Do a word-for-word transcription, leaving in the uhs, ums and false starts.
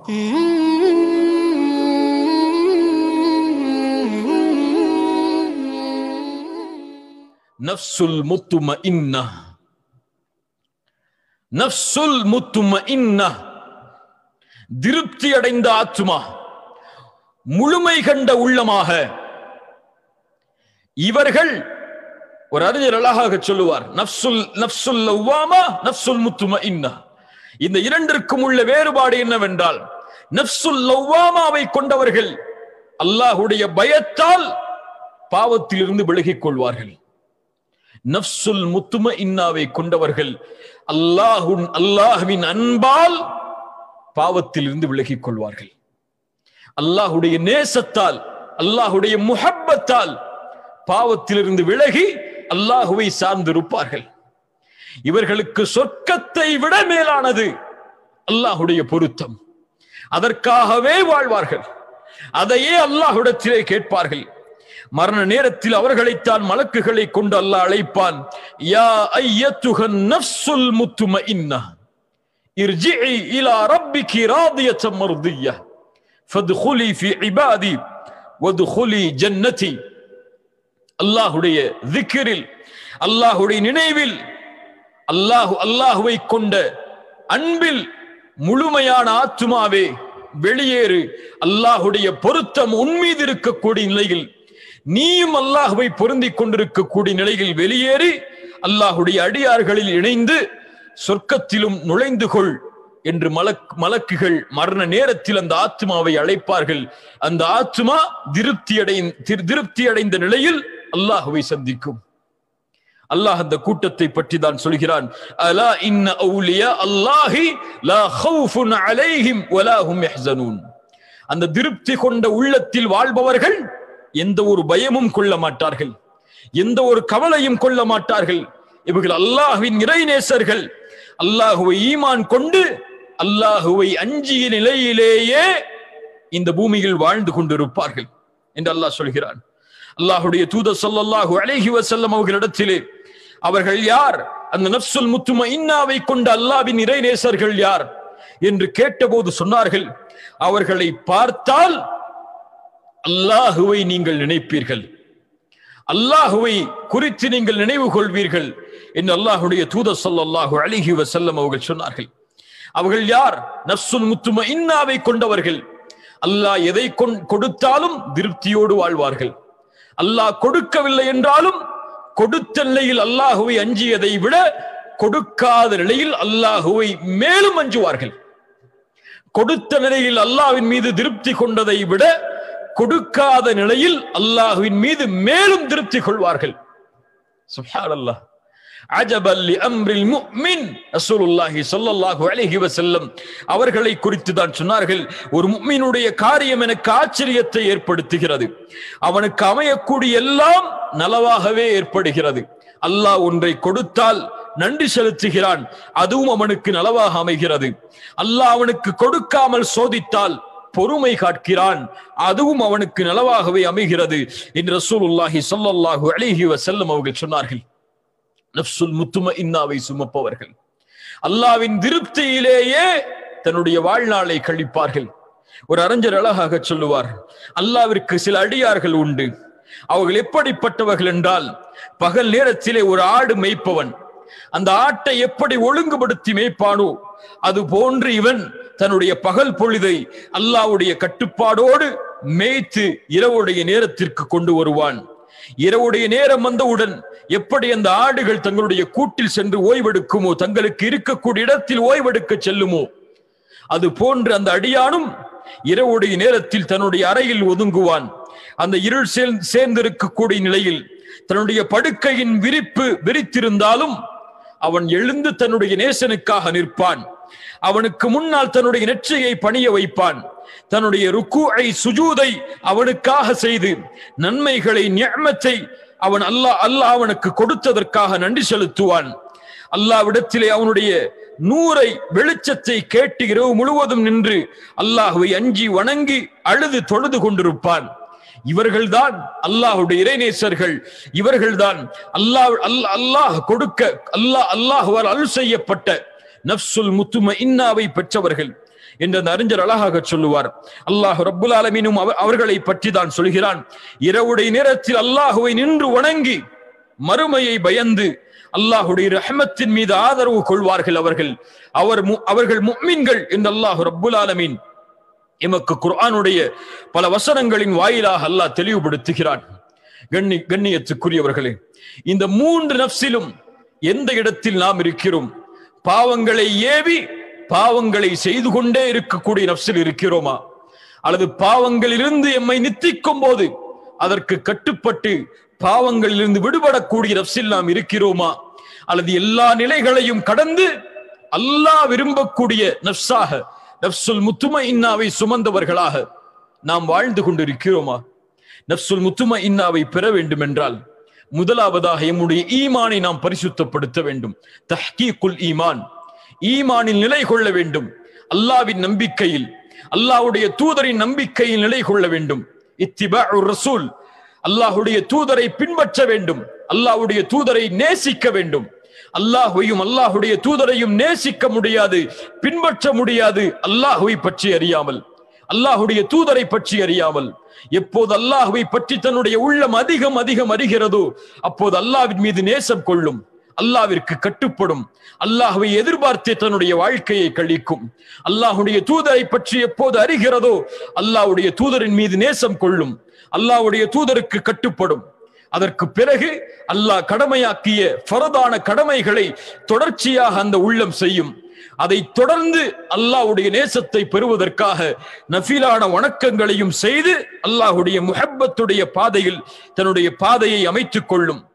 நஃப்சுல் முத்துமஇன்னா, நஃப்சுல் முத்துமஇன்னா, திருப்தி அடைந்த ஆத்மா, முழுமை கண்ட உள்ளமாக. இவர்கள் ஒரு அறிஞர் அழகாக சொல்லுவார், நஃப்சுல் நஃப்சுல் லவ்வாமா, நஃப்சுல் முத்துமஇன்னா. இந்த இரண்டிற்கும் உள்ள வேறுபாடு என்னவென்றால், நஃப்சுல் லவ்வாமாவை கொண்டவர்கள் அல்லாஹ்வுடைய பயத்தால் பாவத்தில் இருந்து விலகிக் கொள்வார்கள். நஃப்சுல் முத்துமஇன்னாவை கொண்டவர்கள் அல்லாஹ்வின் அல்லாஹ்வின் அன்பால் பாவத்தில் இருந்து விலகிக் கொள்வார்கள். அல்லாஹ்வுடைய நேசத்தால், அல்லாஹ்வுடைய முஹப்பத்தால் பாவத்திலிருந்து விலகி அல்லாஹுவை சார்ந்திருப்பார்கள். இவர்களுக்கு சொர்க்கத்தை விட மேலானது அல்லாஹ்வுடைய பொருத்தம். அதற்காகவே வாழ்வார்கள். அதையே அல்லாஹ்விடத்திலே கேட்பார்கள். மரண நேரத்தில் அவர்களைத்தான் மலக்குகளை கொண்டு அல்லாஹ் அழைப்பான். யா அய்யத்துஹன் நஃப்சுல் முத்துமஇன்னா இர்ஜிஇ இலா ரப்பிகி ராதியத்தன் மர்திய்யா ஃபத்குலி ஃபீ இபாதி வத்குலி ஜன்னதி. அல்லாஹ்வுடைய திக்ரில், அல்லாஹ்வுடைய நினைவில், அல்லாஹ் அல்லாஹ்வை கொண்ட அன்பில் முழுமையான ஆத்துமாவே வெளியேறு. அல்லாஹ்வுடைய பொருத்தம் உன்மீது இருக்கக்கூடிய நிலையில், நீயும் அல்லாஹ்வை பொருந்திக் கொண்டிருக்கக்கூடிய நிலையில் வெளியேறி அல்லாஹ்வுடைய அடியார்களில் இணைந்து சொர்க்கத்திலும் நுழைந்து கொள் என்று மலக் மலக்குகள் மரண நேரத்தில் அந்த ஆத்மாவை அழைப்பார்கள். அந்த ஆத்மா திருப்தி அடை திருப்தி அடைந்த நிலையில் அல்லாஹ்வை சந்திக்கும். அல்லாஹ் அந்த கூட்டத்தை பற்றி தான் சொல்கிறான், அலா இன்ன அவுலியா அல்லாஹி லா ஹவுஃபுன் அலைஹிம் வலா ஹும் யஹ்ஸனூன். அந்த திருப்தி கொண்ட உள்ளத்தில் வாழ்பவர்கள் எந்த ஒரு பயமும் கொள்ள மாட்டார்கள், எந்த ஒரு கவலையும் கொள்ள மாட்டார்கள். இவர்கள் அல்லாஹ்வின் இறைநேசர்கள். அல்லாஹுவை ஈமான் கொண்டு அல்லாஹுவை அஞ்சிய நிலையிலேயே இந்த பூமியில் வாழ்ந்து கொண்டிருப்பார்கள் என்று அல்லாஹ் சொல்கிறான். அல்லாஹ்வுடைய தூதர் ஸல்லல்லாஹு அலைஹி வஸல்லம் அவர்களிடத்திலே அவர்கள் யார், அந்த நஃப்சுல் முத்துமஇன்னாவை கொண்ட அல்லாஹ்வின் இறைநேசர்கள் யார் என்று கேட்டபோது சொன்னார்கள், அவர்களை பார்த்தால் அல்லாஹுவை நீங்கள் நினைப்பீர்கள், அல்லாஹுவை குறித்து நீங்கள் நினைவு கொள்வீர்கள் என்று அல்லாஹ்வுடைய தூதர் ஸல்லல்லாஹு அலைஹி வஸல்லம் அவர்கள் சொன்னார்கள். அவர்கள் யார்? நஃப்சுல் முத்துமஇன்னாவை கொண்டவர்கள். அல்லாஹ் எதை கொடுத்தாலும் திருப்தியோடு வாழ்வார்கள். அல்லாஹ் கொடுக்கவில்லை என்றாலும் கொடுத்த நிலையில் அல்லாஹுவை அஞ்சியதை விட கொடுக்காத நிலையில் அல்லாஹுவை மேலும் அஞ்சுவார்கள். கொடுத்த நிலையில் அல்லாஹ்வின் மீது திருப்தி கொண்டதை விட கொடுக்காத நிலையில் அல்லாஹ்வின் மீது மேலும் திருப்தி கொள்வார்கள். சுப்ஹானல்லாஹ். அஜபல் லி அம்ரில் முஃமின். ரசூலுல்லாஹி ஸல்லல்லாஹு அலைஹி வஸல்லம் அவர்களை குறித்து தான் சொன்னார்கள், ஒரு முஃமினுடைய காரியம் எனக்கு ஆச்சரியத்தை ஏற்படுத்துகிறது. அவனுக்கு அமையக்கூடிய எல்லாம் நலவாகவே ஏற்படுகிறது. அல்லாஹ் ஒன்றை கொடுத்தால் நன்றி செலுத்துகிறான், அதுவும் அவனுக்கு நலவாக அமைகிறது. அல்லாஹ் அவனுக்கு கொடுக்காமல் சோதித்தால் பொறுமை காக்கிறான், அதுவும் அவனுக்கு நலவாகவே அமைகிறது என்று ரசூலுல்லாஹி ஸல்லல்லாஹு அலைஹி வஸல்லம் அவர்கள் சொன்னார்கள். நஃப்சுல் முத்துமஇன்னாவை சுமப்பவர்கள் அல்லாஹ்வின் திருப்தியிலேயே தன்னுடைய வாழ்நாளை கழிப்பார்கள். ஒரு அறிஞர் அழகாக சொல்லுவார், அல்லாஹ்விற்கு சில அடியார்கள் உண்டு. அவர்கள் எப்படிப்பட்டவர்கள் என்றால், பகல் நேரத்திலே ஒரு ஆடு மேய்ப்பவன் அந்த ஆட்டை எப்படி ஒழுங்குபடுத்தி மேய்ப்பானோ அது போன்று இவன் தன்னுடைய பகல் பொழுதை அல்லாஹ்வுடைய கட்டுப்பாடோடு மேய்த்து இரவுடைய நேரத்திற்கு கொண்டு வருவான். இரவுடைய நேரம் வந்தவுடன் எப்படி அந்த ஆடுகள் தங்களுடைய கூட்டில் சென்று ஓய்வெடுக்குமோ, தங்களுக்கு இருக்கக்கூடிய இடத்தில் ஓய்வெடுக்க செல்லுமோ, அது போன்று அந்த அடியானும் இரவுடைய நேரத்தில் தன்னுடைய அறையில் ஒதுங்குவான். அந்த இருள் சேர்ந்திருக்கக்கூடிய நிலையில் தன்னுடைய படுக்கையின் விரிப்பு விரித்திருந்தாலும் அவன் எழுந்து தன்னுடைய நேசனுக்காக நிற்பான். அவனுக்கு முன்னால் தன்னுடைய நெற்றியை பணிய வைப்பான். தன்னுடைய ருக்கூஐ சுஜூதை அவனுக்காக செய்து நன்மைகளை நிஅமத்தை அவன் அல்லாஹ் அல்லாஹ் அவனுக்கு கொடுத்ததற்காக நன்றி செலுத்துவான். அல்லாஹ்விடத்திலே அவனுடைய நூரை வெளிச்சத்தை கேட்டு இரவு முழுவதும் நின்று அல்லாஹ்வை அஞ்சி வணங்கி அழுது தொழுது கொண்டிருப்பான். இவர்கள்தான் அல்லாஹ்வுடைய இறைநேசர்கள். இவர்கள்தான் அல்லாஹ் அல்லாஹ் கொடுக்க அல்லாஹ் அல்லாஹ்வால் அருள் செய்யப்பட்ட நஃப்சுல் முத்துமஇன்னாவை பெற்றவர்கள். என்று அந்த அறிஞர் அழகாக சொல்லுவார். அல்லாஹ் ரப்புல் ஆலமீனும் அவர்களை பற்றி தான் சொல்கிறான், இரவுடைய நேரத்தில் அல்லாஹுவை நின்று வணங்கி மறுமையை பயந்து அல்லாஹுடைய ரஹ்மத்தின் மீது ஆதரவு கொள்வார்கள் அவர்கள் அவர் அவர்கள் முஃமின்கள் என்று அல்லாஹ் ரப்புல் ஆலமீன் எமக்கு குர்ஆனுடைய பல வசனங்களின் வாயிலாக அல்லாஹ் தெளிவுபடுத்துகிறான். கண்ணி கண்ணியத்துக்குரியவர்களே, இந்த மூன்று நஃப்ஸிலும் எந்த இடத்தில் நாம் இருக்கிறோம்? பாவங்களை ஏவி பாவங்களை செய்து கொண்டே இருக்கக்கூடிய நஃப்ஸில் இருக்கிறோமா, அல்லது பாவங்களிலிருந்து எம்மை நித்திக்கும் போது அதற்கு கட்டுப்பட்டு பாவங்களிலிருந்து விடுபடக்கூடிய நஃப்ஸில் நாம் இருக்கிறோமா, அல்லது எல்லா நிலைகளையும் கடந்து அல்லாஹ் விரும்பக்கூடிய நஃப்ஸாக நஃப்ஸுல் முத்துமஇன்னாவை சுமந்தவர்களாக நாம் வாழ்ந்து கொண்டிருக்கிறோமா? நஃப்ஸுல் முத்துமஇன்னாவை பெற வேண்டும் என்றால் முதலாவதாக எம்முடைய ஈமானை நாம் பரிசுத்தப்படுத்த வேண்டும். தஹ்கீக்குல் ஈமான், ஈமானில் நிலை கொள்ள வேண்டும். அல்லாஹ்வின் நம்பிக்கையில், அல்லாஹ்வுடைய தூதரின் நம்பிக்கையில் நிலை கொள்ள வேண்டும். இத்திபாஉர் ரசூல், அல்லாஹ்வுடைய தூதரை பின்பற்ற வேண்டும். அல்லாஹ்வுடைய தூதரை நேசிக்க வேண்டும். அல்லாஹ்வையும் அல்லாஹ்வுடைய தூதரையும் நேசிக்க முடியாது, பின்பற்ற முடியாது அல்லாஹ்வை பற்றி அறியாமல், அல்லாஹ்வுடைய தூதரை பற்றி அறியாமல். எப்போது அல்லாஹ்வை பற்றி தன்னுடைய உள்ளம் அதிகம் அதிகம் அறிகிறதோ அப்போது அல்லாஹ்வின் மீது நேசம் கொள்ளும், அல்லாஹ்விற்கு கட்டுப்படும், அல்லாஹ்வை எதிர்பார்த்தே தன்னுடைய வாழ்க்கையை கழிக்கும். அல்லாஹ்வுடைய தூதரை பற்றி எப்போது அறிகிறதோ அல்லாஹ்வுடைய தூதரின் மீது நேசம் கொள்ளும், அல்லாஹ்வுடைய தூதருக்கு கட்டுப்படும். அதற்கு பிறகு அல்லாஹ் கடமையாக்கிய ஃபரதான கடமைகளை தொடர்ச்சியாக அந்த உள்ளம் செய்யும். அதை தொடர்ந்து அல்லாஹ்வுடைய நேசத்தை பெறுவதற்காக நஃபிலான வணக்கங்களையும் செய்து அல்லாஹ்வுடைய முஹப்பத்துடைய பாதையில் தன்னுடைய பாதையை அமைத்துக் கொள்ளும்.